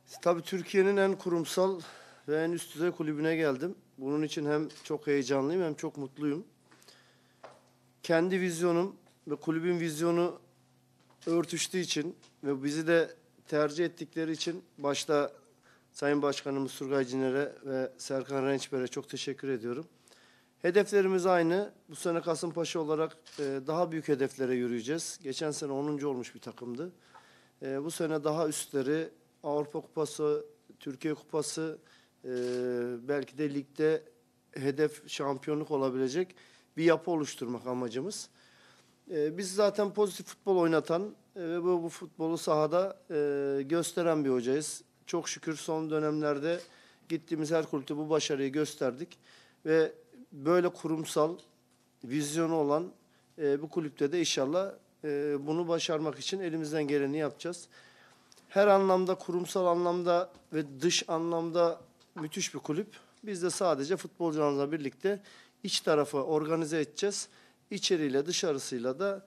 Tabii Türkiye'nin en kurumsal ve en üst düzey kulübüne geldim. Bunun için hem çok heyecanlıyım hem çok mutluyum. Kendi vizyonum ve kulübün vizyonu örtüştüğü için ve bizi de tercih ettikleri için başta Sayın Başkanımız Turgay Ciner'e ve Serkan Rençber'e çok teşekkür ediyorum. Hedeflerimiz aynı. Bu sene Kasımpaşa olarak daha büyük hedeflere yürüyeceğiz. Geçen sene 10. olmuş bir takımdı. Bu sene daha üstleri, Avrupa Kupası, Türkiye Kupası, belki de ligde hedef şampiyonluk olabilecek bir yapı oluşturmak amacımız. Biz zaten pozitif futbol oynatan ve bu futbolu sahada gösteren bir hocayız. Çok şükür son dönemlerde gittiğimiz her kulüpte bu başarıyı gösterdik ve böyle kurumsal vizyonu olan bu kulüpte de inşallah bunu başarmak için elimizden geleni yapacağız. Her anlamda, kurumsal anlamda ve dış anlamda müthiş bir kulüp. Biz de sadece futbolcularımızla birlikte iç tarafı organize edeceğiz. İçeriyle dışarısıyla da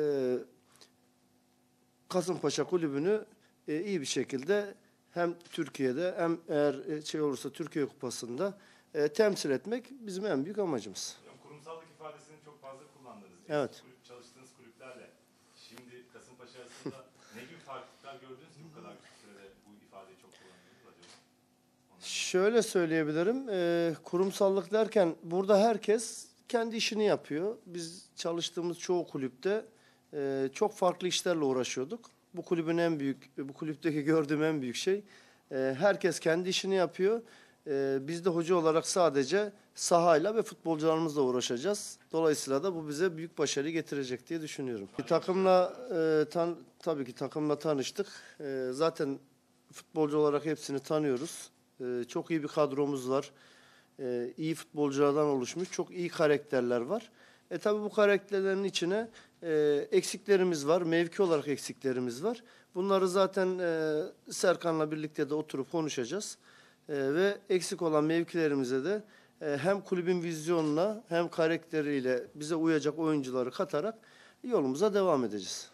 Kasımpaşa Kulübü'nü iyi bir şekilde hem Türkiye'de hem eğer şey olursa Türkiye Kupası'nda temsil etmek bizim en büyük amacımız. Kurumsallık ifadesini çok fazla kullandınız. Evet. Çalıştığınız kulüplerle şimdi Kasımpaşa arasında ne gibi farklılıklar gördünüz ki bu kadar kısa sürede bu ifadeyi çok kullandınız acaba? Şöyle söyleyebilirim. Kurumsallık derken burada herkes kendi işini yapıyor. Biz çalıştığımız çoğu kulüpte çok farklı işlerle uğraşıyorduk. Bu kulübün en büyük, bu kulüpteki gördüğüm en büyük şey herkes kendi işini yapıyor. Biz de hoca olarak sadece sahayla ve futbolcularımızla uğraşacağız. Dolayısıyla da bu bize büyük başarı getirecek diye düşünüyorum. Tabii ki takımla tanıştık. Zaten futbolcu olarak hepsini tanıyoruz. Çok iyi bir kadromuz var. İyi futbolculardan oluşmuş, çok iyi karakterler var. Tabii bu karakterlerin içine eksiklerimiz var, mevki olarak eksiklerimiz var. Bunları zaten Serkan'la birlikte de oturup konuşacağız. Ve eksik olan mevkilerimize de hem kulübün vizyonuna hem karakteriyle bize uyacak oyuncuları katarak yolumuza devam edeceğiz.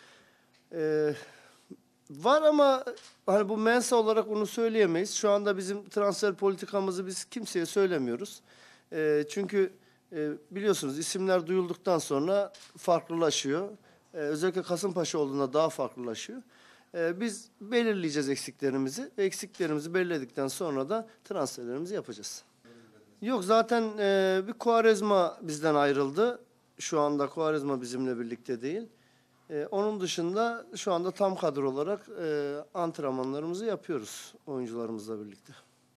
Var ama hani bu mensa olarak bunu söyleyemeyiz. Şu anda bizim transfer politikamızı biz kimseye söylemiyoruz. Çünkü biliyorsunuz isimler duyulduktan sonra farklılaşıyor. Özellikle Kasımpaşa olduğunda daha farklılaşıyor. Biz belirleyeceğiz eksiklerimizi ve eksiklerimizi belirledikten sonra da transferlerimizi yapacağız. Yok zaten bir Quaresma bizden ayrıldı. Şu anda Quaresma bizimle birlikte değil. Onun dışında şu anda tam kadro olarak antrenmanlarımızı yapıyoruz oyuncularımızla birlikte.